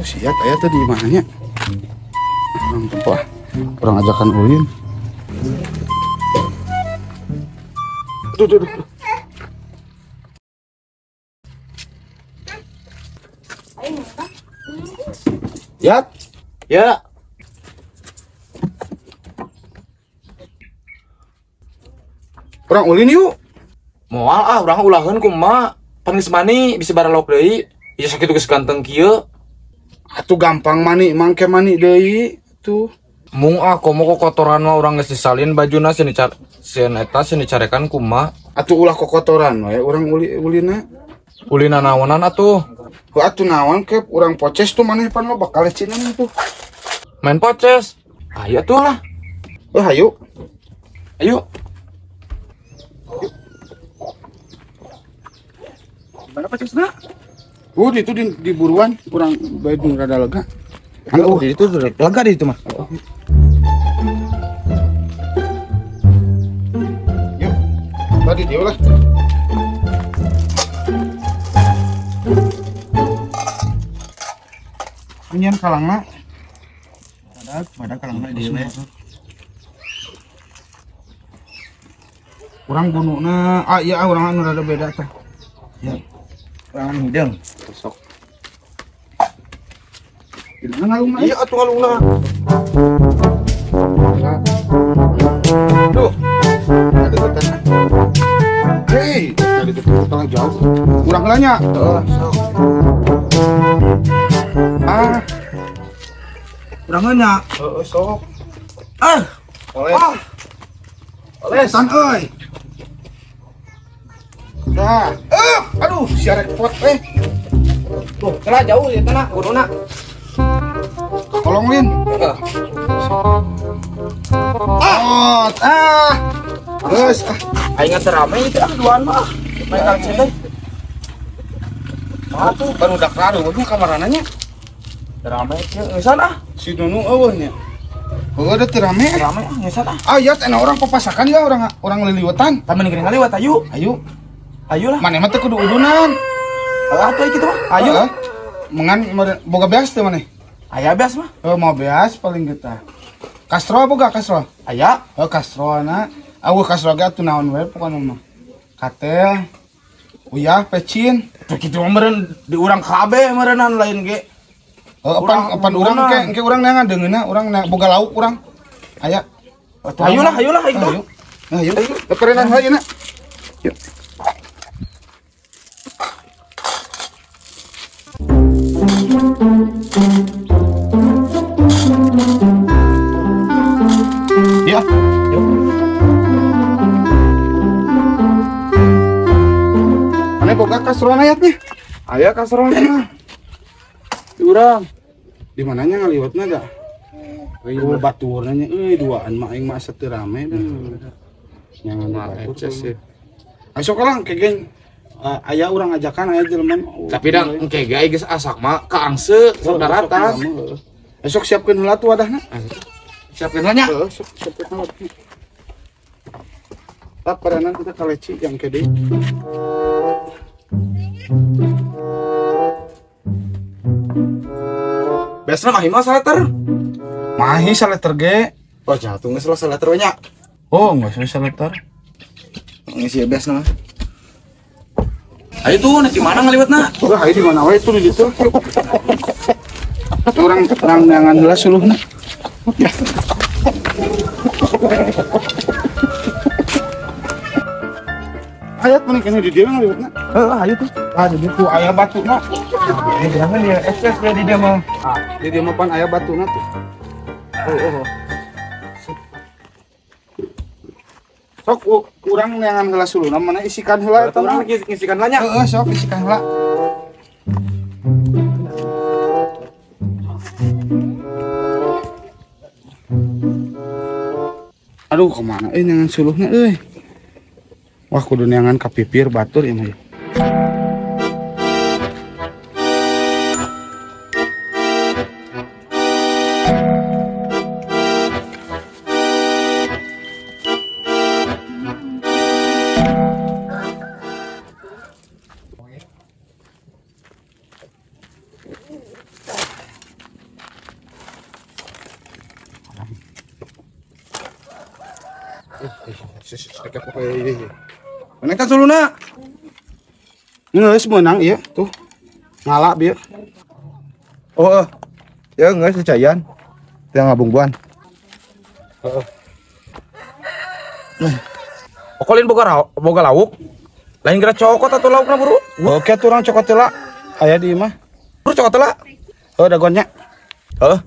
siap aya teh di mananya. Orang tempat orang ajakan ulin. Duh. Ya. Ya. Orang ulin yuk. Moal urang ulaheun ku emak. Pangis mani bisa baralok deui. Ya sakitu geus ganteng kieu. Atuh gampang mani mangke mani deui tuh. Mung komo kotoran mah urang geus disalin bajuna sini carekan ku emak. Atuh ulah kokotoran we urang ulina. Ulina naonan atuh? Heuh atuh naon ke urang poces tuh maneh pan lo bakal lecinan tuh. Main poces. Ayo tuh lah. Hayu. Ayo. Mana pocesna? Itu di buruan kurang bae rada lega. Halo, itu lega di itu mah. Yuk. Tadi dia lah. Nyen kalangna. Pada kalangna di we. Urang gununa, iya urang anu rada beda tah. Ya. Urang hidang. Sok. Gimana ngalungna? Iya atuh ngalungna. Duh. Ada tetan. Hei, tadi tetan jauh. Urang heula nya. Heeh, sok. Urang nya. Heeh, sok. Oleh. Olesan euy. Nah, aduh, si repot Tuh, celah jauh ya tanah gununa. Kolong Lin. Terus Aing teh rame itu duaan mah. Main kali teh. tuh kan udah kelar eueuh kamarananya. Rame kieu ngeusan Si Nunu eueuh nya. Udah teu rame. Rame ngeusan Ya cenah orang papasakan ya orang liliwetan. Tamen geuning ngaliwat ayo. Ayo lah. Maneh mah teh kudu udunan. Apa kitu mah? Ayo. Mengan boga beas teh maneh. Aya beas mah. Mau beas paling kita. Kastro boga kastro. Aya. Kastrona. Kastro ge atuh naon we pokona mah. Katel. Uyah pecin. Teh kitu mah meureun di urang kabeh meureunnan lain ge. Apan urang engke urang neangan deungeuna urang boga lauk urang. Aya. Ayolah ayo. Ayo. Keperenan hayeuna. Yuk. Ya. Mana boga kasroan ayatnya? Aya kasroan. Urang. Di mananya ngaliwatna da? Eueuh baturna nya duaan mah aing mah teu rame nyangan batur. Asok lang kegeng aya urang ajakan aya jelema. Tapi dang engke ge geus asak mah kaangse saudaratan. Esok siapkeun heula tuh wadahna. Siapkeun nya. Heeh, siapkeun heula. Tap peranan kita kaleci yang kede. Biasana mah mah saleter. Mahi saleter ge. Oh, jatuh geus lah saleter we nya. Oh, enggak usah saleter. Ngisi biasana mah. Ayo tuh, di mana ngaliwatna? Udah, ayo di mana wae tuh di ditu. Orang nangan heula suluhna. Ayat mana kena di dia ngaliwatna? Ayo tuh. Di ditu aya batuna. Jangan dia ekses di dia mah. Di dia mah pan aya batuna tuh. Sok urang neangan heula suluna mana isikan heula eta Urang ngisikan heula nya. sok isikan heula. Aduh kemana neangan suluhna Wah kudu neangan kapipir batur ieu mah. Menekan suluna. Ngeus menang ieu tuh. Ngalap bieu. Oh, ya nggak secayan. Yang ngabungbuan. Okolin boga lauk. Lain kira cokot atau laukna buru? Oke tuh orang cokot tela. Aya di imah. Buru cokot lah. Oh dagonnya. Heeh.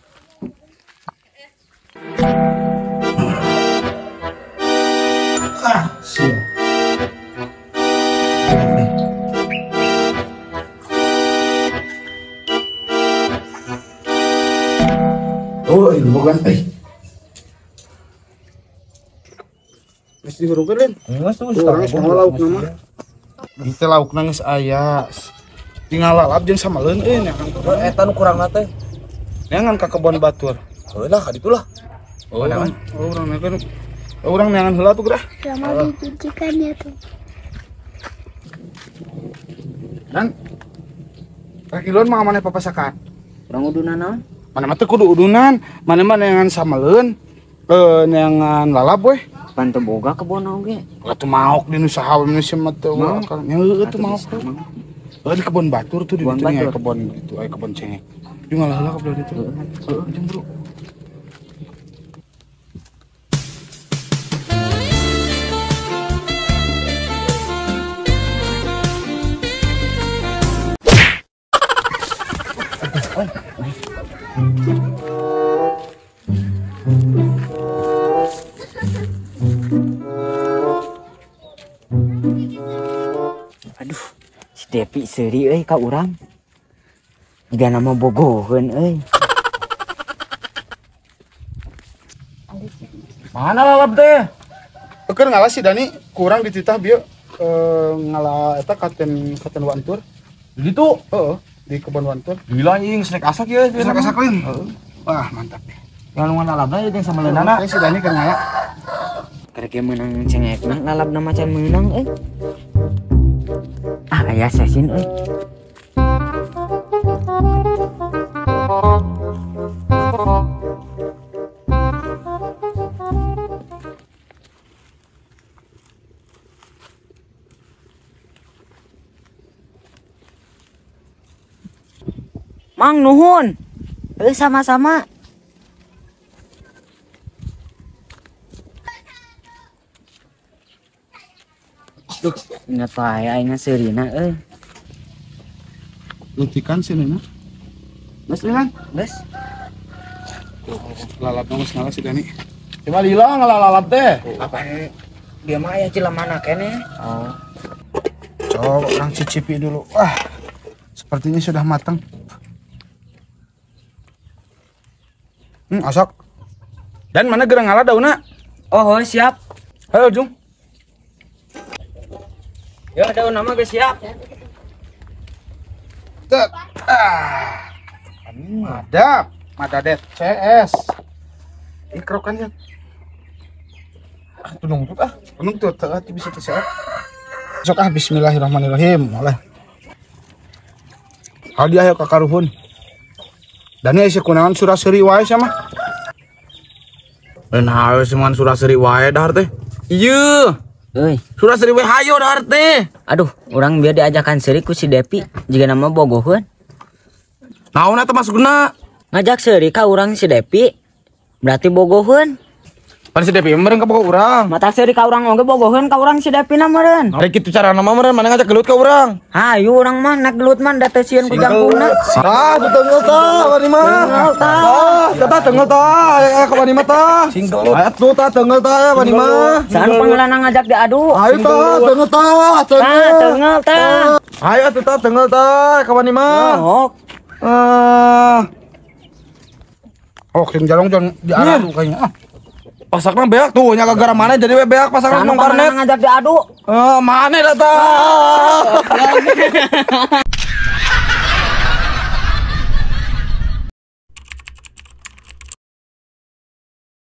Oh, ini bukan Mesti hurufin. Nggak tuh. Orang semua lauk nama. Itu lauk nangis aya. Tinggal lalap jeung samaleun nyangan. Eta nu kurang teh. Nyangan ka kebon batur. Heuh lah ka ditu lah. Orang nyangan. Orang nyangan heula tuh gerah. Mau dicucikannya tuh. Dan kakilon mah maneh papasakan. Urang uduna naon? Mana mah teu kudu udunan, mana mah nyangan samaleun. Nyangan lalap we. Pan teu boga kebon oge. Atuh maok di nu saha Indonesia mah teu akal. Nya heueuh teu maok. Di kebon batur tuh di Kebon ditu nya batur. kebon itu aya kebon cengek. Di ngalah-ngalah ka belah ditu. Heeh, jeung bro. Aduh, si Depi seuri euy ka urang. Jiga nama bogoheun euy. Mana lalap teh? Keur ngalah si Dani kurang dititah bieu ngalah eta katen wantur. Gitu. Heeh, di kebon wantur. Gila anjing snack asak ya. Bisa kasakeun. Heeh. Wah, mantap. Yang lungan lalapna jeung samaleunana. Nah, si Dani keur ngalah. Karek menang cengekna lalapna macan meunang euy. Ah, aya sasin euy. Mang nuhun. Sama-sama. Duh, ingat wae aing seurina euy. Lutikan sih Nina. Mas Lilan, Geus. lalap geus ngalah si Dani. Coba lila ngalah lalap teh. Apa dia mah aya cilamana keneh. Oh. Coba orang cicipi dulu. Wah, sepertinya sudah matang. Asok. Dan mana gerang ngalah dauna? Oh, siap. Halo, Jung. Ya, daun nama geus siap. Tet. Madap. Madadet. CS. Ikrokannya. Tunung tut ah. Untung tuh, teu bisa tersiap. Sok bismillahirrahmanirrahim. Oleh. Hadiah ya ka karuhun. Dan aya kunaon surah seuri wae sama. Dan harus cuman surah seri wae dahar teh. Iya. Euy, Surah seri wae hayo dahar teh. aduh, urang biar diajakan seuri ku si Depi, jiga nama bogoheun. Naon eta masukna? Ngajak seuri ka urang si Depi, berarti bogoheun. Pan si Depi meureun ka pokok urang. Mata seuri ka urang oge bogoheun ka urang si Depi na meureun. Ari kitu carana mah meureun mana ngajak gelut ka urang. Hayu urang mah nak gelut mah da teu sieun ku jangkungna. Ah, teungel tah wani mah. Teungel tah. Tah teungel tah aya ka wani mah tah. Aya tuh tah teungel tah wani mah. Saan pangeulana ngajak diadu? Ayo tah teungel tah. Teungel tah. Ayo atuh tah teungel tah ka wani mah. Oh, Oh, sing jalong jon di arah lu kayaknya. Pasakna beak tuh nya gara mana jadi we beak pasakna saan nang pangeulana karnet. ngajak diadu? Mana dah tah.